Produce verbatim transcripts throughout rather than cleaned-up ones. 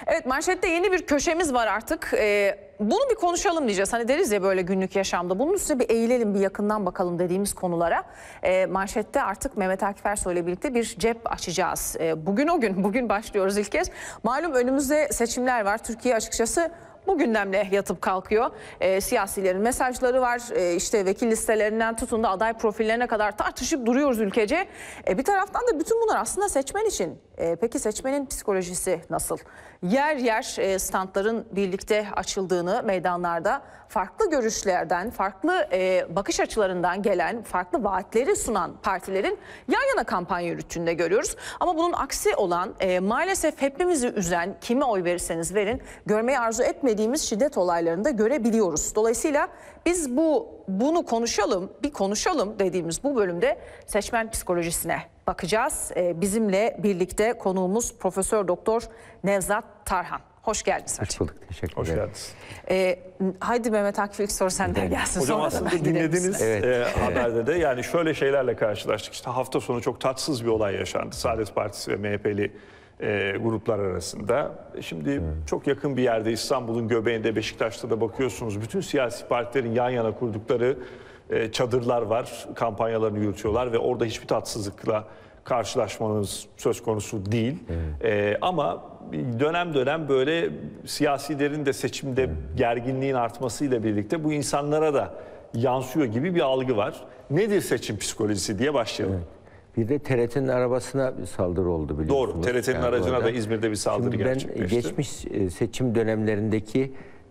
Evet, manşette yeni bir köşemiz var artık. Ee, bunu bir konuşalım diyeceğiz. Hani deriz ya böyle günlük yaşamda. Bunun üstüne bir eğilelim, bir yakından bakalım dediğimiz konulara. Ee, manşette artık Mehmet Akif Ersoy ile birlikte bir cep açacağız. Ee, bugün o gün, bugün başlıyoruz ilk kez. Malum önümüzde seçimler var. Türkiye açıkçası bu gündemle yatıp kalkıyor. E, siyasilerin mesajları var. E, işte vekil listelerinden tutun da aday profillerine kadar tartışıp duruyoruz ülkece. E, bir taraftan da bütün bunlar aslında seçmen için. E, peki seçmenin psikolojisi nasıl? Yer yer e, standların birlikte açıldığını, meydanlarda farklı görüşlerden, farklı e, bakış açılarından gelen, farklı vaatleri sunan partilerin yan yana kampanya yürüttüğünde görüyoruz. Ama bunun aksi olan, e, maalesef hepimizi üzen, kime oy verirseniz verin, görmeyi arzu etmediğimiz şiddet olaylarını da görebiliyoruz. Dolayısıyla biz bu bunu konuşalım, bir konuşalım dediğimiz bu bölümde seçmen psikolojisine bakacağız. Ee, bizimle birlikte konuğumuz Profesör Doktor Nevzat Tarhan. Hoş geldiniz. Hoş bulduk. Teşekkür Hoş ederim. geldiniz. Ee, haydi Mehmet Akif ilk soru senden gelsin. Hocam Sonra aslında dinlediniz Evet. e, haberde de yani şöyle şeylerle karşılaştık. İşte hafta sonu çok tatsız bir olay yaşandı. Saadet Partisi ve M H P'li e, gruplar arasında. Şimdi evet. çok yakın bir yerde İstanbul'un göbeğinde Beşiktaş'ta da bakıyorsunuz. Bütün siyasi partilerin yan yana kurdukları e, çadırlar var. Kampanyalarını yürütüyorlar ve orada hiçbir tatsızlıkla karşılaşmanız söz konusu değil. Evet. E, ama dönem dönem böyle siyasilerin de seçimde evet. gerginliğin artmasıyla birlikte bu insanlara da yansıyor gibi bir algı var. Nedir seçim psikolojisi diye başlayalım. Evet. Bir de T R T'nin arabasına bir saldırı oldu biliyorsunuz. Doğru. T R T'nin yani aracına da İzmir'de bir saldırı Şimdi gerçekleşti. Ben geçmiş seçim dönemlerindeki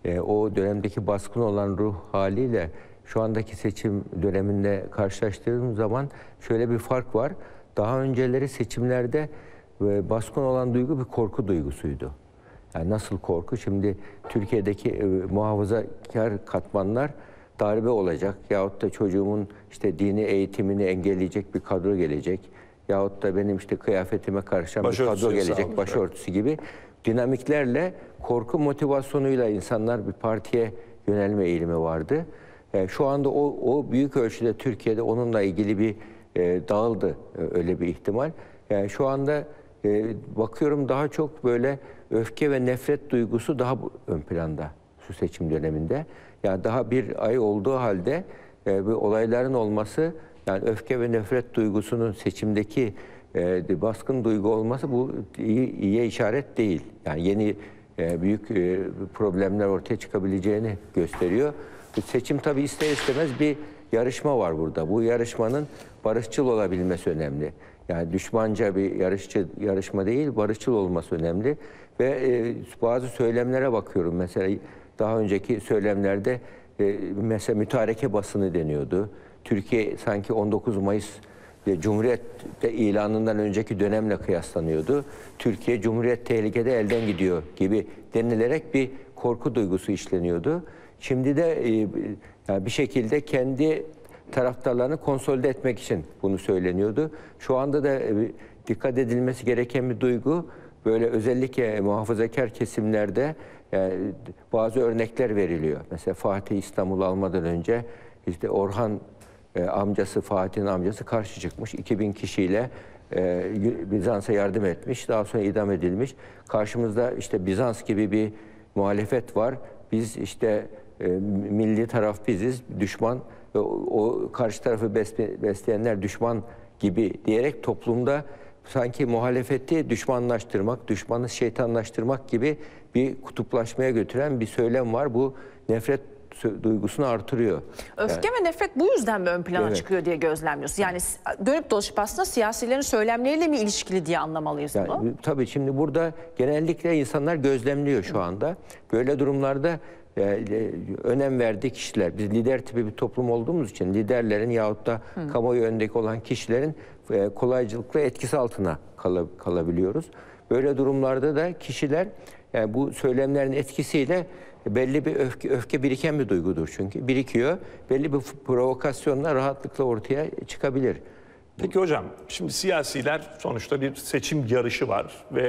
o dönemdeki baskın olan ruh haliyle şu andaki seçim döneminde karşılaştırdığım zaman şöyle bir fark var. Daha önceleri seçimlerde baskın olan duygu bir korku duygusuydu. Yani nasıl korku? Şimdi Türkiye'deki muhafazakar katmanlar darbe olacak yahut da çocuğumun işte dini eğitimini engelleyecek bir kadro gelecek yahut da benim işte kıyafetime karışan bir kadro gelecek, başörtüsü gibi dinamiklerle korku motivasyonuyla insanlar bir partiye yönelme eğilimi vardı. Yani şu anda o, o büyük ölçüde Türkiye'de onunla ilgili bir e, dağıldı e, öyle bir ihtimal. Yani şu anda e, bakıyorum daha çok böyle öfke ve nefret duygusu daha ön planda şu seçim döneminde. Yani daha bir ay olduğu halde e, bu olayların olması, yani öfke ve nefret duygusunun seçimdeki e, baskın duygu olması bu iyi, iyiye işaret değil. Yani yeni e, büyük e, problemler ortaya çıkabileceğini gösteriyor. Bu seçim tabii ister istemez bir yarışma var burada. Bu yarışmanın barışçıl olabilmesi önemli. Yani düşmanca bir yarışçı yarışma değil, barışçıl olması önemli. Ve e, bazı söylemlere bakıyorum. Mesela daha önceki söylemlerde e, mesela mütareke basını deniyordu. Türkiye sanki on dokuz Mayıs e, Cumhuriyet ilanından önceki dönemle kıyaslanıyordu. Türkiye Cumhuriyet tehlikede elden gidiyor gibi denilerek bir korku duygusu işleniyordu. Şimdi de e, yani bir şekilde kendi taraftarlarını konsolide etmek için bunu söyleniyordu. Şu anda da e, dikkat edilmesi gereken bir duygu, böyle özellikle muhafazakar kesimlerde yani bazı örnekler veriliyor. Mesela Fatih İstanbul'u almadan önce işte Orhan e, amcası, Fatih'in amcası karşı çıkmış. iki bin kişiyle e, Bizans'a yardım etmiş. Daha sonra idam edilmiş. Karşımızda işte Bizans gibi bir muhalefet var. Biz işte e, milli taraf biziz, düşman ve o, o karşı tarafı besleyenler düşman gibi diyerek toplumda sanki muhalefeti düşmanlaştırmak, düşmanı şeytanlaştırmak gibi bir kutuplaşmaya götüren bir söylem var. Bu nefret duygusunu artırıyor. Öfke yani, ve nefret bu yüzden mi ön plana evet. çıkıyor diye gözlemliyoruz? Yani dönüp dolaşıp aslında siyasilerin söylemleriyle mi ilişkili diye anlamalıyız yani, bunu? Tabii şimdi burada genellikle insanlar gözlemliyor şu anda. Böyle durumlarda e, önem verdiği kişiler, biz lider tipi bir toplum olduğumuz için liderlerin yahut da Hı. kamuoyu öndeki olan kişilerin e, kolaycılıkla etkisi altına kal kalabiliyoruz. Böyle durumlarda da kişiler yani bu söylemlerin etkisiyle belli bir öfke, öfke biriken bir duygudur çünkü. Birikiyor, belli bir provokasyonla rahatlıkla ortaya çıkabilir. Peki hocam, şimdi siyasiler sonuçta bir seçim yarışı var ve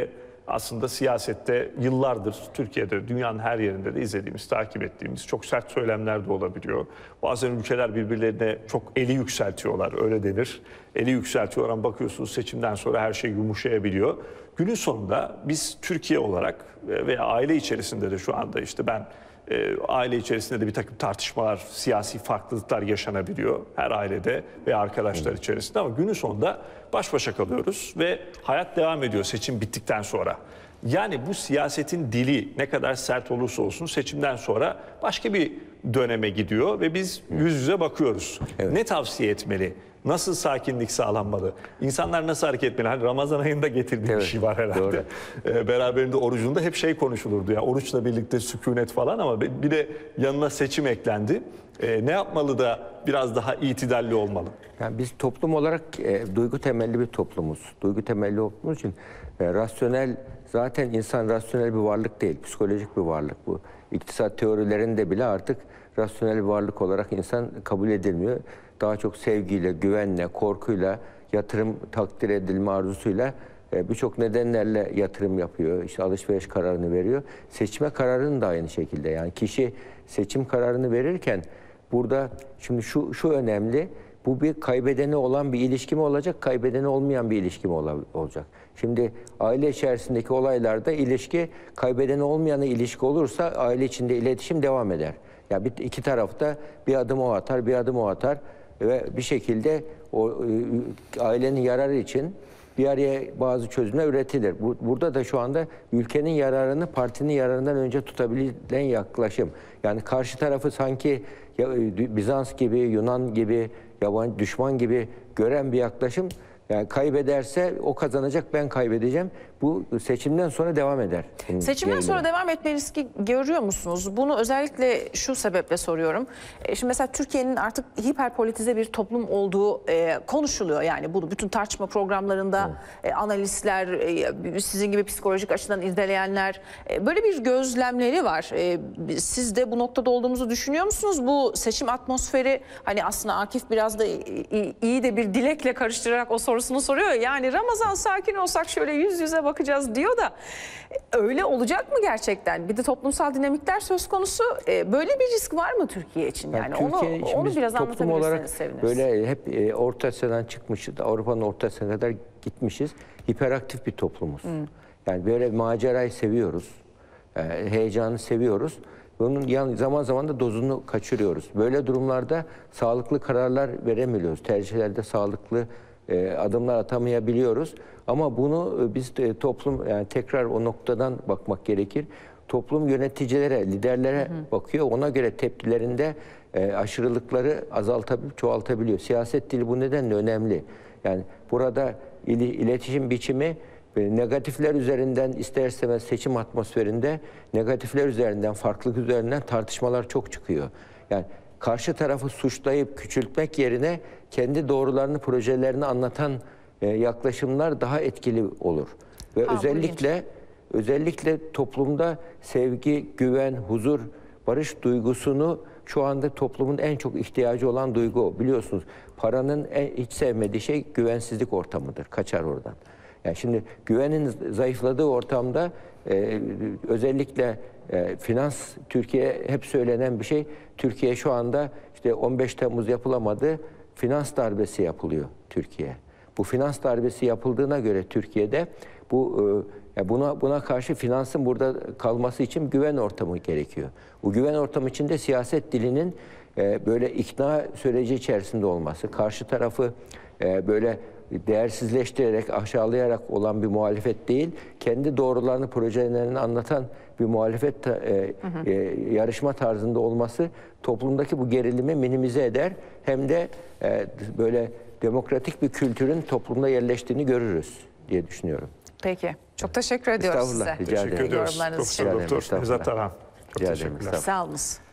aslında siyasette yıllardır Türkiye'de, dünyanın her yerinde de izlediğimiz, takip ettiğimiz çok sert söylemler de olabiliyor. Bazen ülkeler birbirlerine çok eli yükseltiyorlar, öyle denir. Eli yükseltiyorlar ama bakıyorsunuz seçimden sonra her şey yumuşayabiliyor. Günün sonunda biz Türkiye olarak veya aile içerisinde de şu anda işte ben e, aile içerisinde de bir takım tartışmalar, siyasi farklılıklar yaşanabiliyor her ailede ve arkadaşlar içerisinde ama günün sonunda baş başa kalıyoruz ve hayat devam ediyor seçim bittikten sonra. Yani bu siyasetin dili ne kadar sert olursa olsun seçimden sonra başka bir döneme gidiyor ve biz yüz yüze bakıyoruz. Evet. Ne tavsiye etmeli? Nasıl sakinlik sağlanmalı? İnsanlar nasıl hareket etmeli? Hani Ramazan ayında getirdiği evet, bir şey var herhalde. Ee, beraberinde orucunda hep şey konuşulurdu ya. Oruçla birlikte sükunet falan ama bir de yanına seçim eklendi. Ee, ne yapmalı da biraz daha itidalli olmalı? Yani biz toplum olarak e, duygu temelli bir toplumuz. Duygu temelli olduğumuz için e, rasyonel, zaten insan rasyonel bir varlık değil. Psikolojik bir varlık bu. İktisat teorilerinde bile artık rasyonel bir varlık olarak insan kabul edilmiyor. Daha çok sevgiyle, güvenle, korkuyla, yatırım takdir edilme arzusuyla e, birçok nedenlerle yatırım yapıyor. İşte alışveriş kararını veriyor. Seçme kararını da aynı şekilde. Yani kişi seçim kararını verirken burada şimdi şu şu önemli. Bu bir kaybedeni olan bir ilişki mi olacak, kaybedeni olmayan bir ilişki mi olacak? Şimdi aile içerisindeki olaylarda ilişki kaybedeni olmayan ilişki olursa aile içinde iletişim devam eder. Ya bir iki tarafta bir adım o atar, bir adım o atar ve bir şekilde o e, ailenin yararı için bir araya bazı çözümler üretilir. Bu, burada da şu anda ülkenin yararını partinin yararından önce tutabilen yaklaşım. Yani karşı tarafı sanki ya, Bizans gibi, Yunan gibi, yabancı düşman gibi gören bir yaklaşım. Yani kaybederse o kazanacak, ben kaybedeceğim. Bu seçimden sonra devam eder. Seçimden sonra devam etme riski görüyor musunuz? Bunu özellikle şu sebeple soruyorum. E şimdi mesela Türkiye'nin artık hiperpolitize bir toplum olduğu e, konuşuluyor. Yani bu bütün tartışma programlarında e, analistler, e, sizin gibi psikolojik açıdan irdeleyenler e, böyle bir gözlemleri var. E, siz de bu noktada olduğumuzu düşünüyor musunuz? Bu seçim atmosferi, hani aslında Akif biraz da iyi, iyi de bir dilekle karıştırarak o sorusunu soruyor. Yani Ramazan sakin olsak şöyle yüz yüze bakacağız diyor da öyle olacak mı gerçekten? Bir de toplumsal dinamikler söz konusu. Böyle bir risk var mı Türkiye için? Yani, yani Türkiye, onu, onu biraz anlatabilirseniz seviniriz. Böyle hep e, Orta Asya'dan çıkmışız. Avrupa'nın Orta Asya'na kadar gitmişiz. Hiperaktif bir toplumuz. Hmm. Yani böyle macerayı seviyoruz. E, heyecanı seviyoruz. Bunun yan, zaman zaman da dozunu kaçırıyoruz. Böyle durumlarda sağlıklı kararlar veremiyoruz. Tercihlerde sağlıklı e, adımlar atamayabiliyoruz. Ama bunu biz de, toplum, yani tekrar o noktadan bakmak gerekir. Toplum yöneticilere, liderlere hı hı. bakıyor. Ona göre tepkilerinde e, aşırılıkları azaltabilip çoğaltabiliyor. Siyaset dili bu nedenle önemli. Yani burada il, iletişim biçimi e, negatifler üzerinden, ister istemez seçim atmosferinde negatifler üzerinden, farklılık üzerinden tartışmalar çok çıkıyor. Yani karşı tarafı suçlayıp küçültmek yerine kendi doğrularını, projelerini anlatan e, yaklaşımlar daha etkili olur. Ve ha, özellikle özellikle toplumda sevgi, güven, huzur, barış duygusunu şu anda toplumun en çok ihtiyacı olan duygu o. Biliyorsunuz paranın en, hiç sevmediği şey güvensizlik ortamıdır. Kaçar oradan. Yani şimdi güvenin zayıfladığı ortamda e, özellikle e, finans, Türkiye hep söylenen bir şey. Türkiye şu anda işte on beş Temmuz yapılamadı. Finans darbesi yapılıyor Türkiye. Bu finans darbesi yapıldığına göre Türkiye'de bu e, buna buna karşı finansın burada kalması için güven ortamı gerekiyor. Bu güven ortamı içinde siyaset dilinin e, böyle ikna süreci içerisinde olması, karşı tarafı e, böyle değersizleştirerek, aşağılayarak olan bir muhalefet değil, kendi doğrularını, projelerini anlatan bir muhalefet e, hı hı. E, yarışma tarzında olması toplumdaki bu gerilimi minimize eder. Hem de e, böyle demokratik bir kültürün toplumda yerleştiğini görürüz diye düşünüyorum. Peki. Çok teşekkür ediyoruz size. Rica ederim. Teşekkür ediyoruz. Profesör Doktor Nezat Tarhan. Çok teşekkürler. Sağ olun.